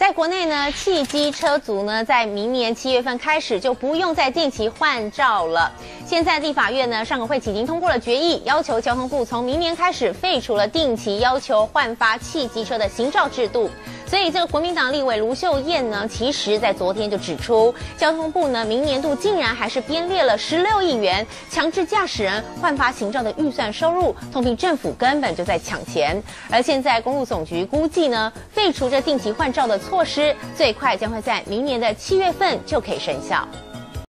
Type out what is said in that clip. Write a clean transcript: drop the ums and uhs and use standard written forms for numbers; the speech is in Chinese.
在国内呢，汽机车族呢，在明年7月份开始就不用再定期换照了。现在立法院呢，上个会期已经通过了决议，要求交通部从明年开始废除了定期要求换发汽机车的行照制度。所以，这个国民党立委卢秀燕呢，其实在昨天就指出，交通部呢，明年度竟然还是编列了16亿元，强制驾驶人换发行照的预算收入，痛批政府根本就在抢钱。而现在公路总局估计呢，废除这定期换照的措施，最快将会在明年的7月份就可以生效。